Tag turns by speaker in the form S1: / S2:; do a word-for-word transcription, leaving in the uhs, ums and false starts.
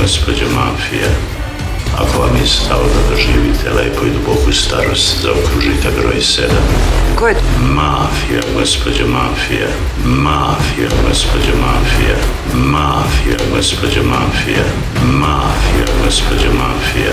S1: gospođo mafija. Ako vam je stalo da doživite lepu i duboku starost, zaokružite broj sedam.
S2: Ko je to?
S1: Mafija, gospođo mafija. Mafija, gospođo mafija. Mafija, gospođo mafija. Mafija, gospođo mafija.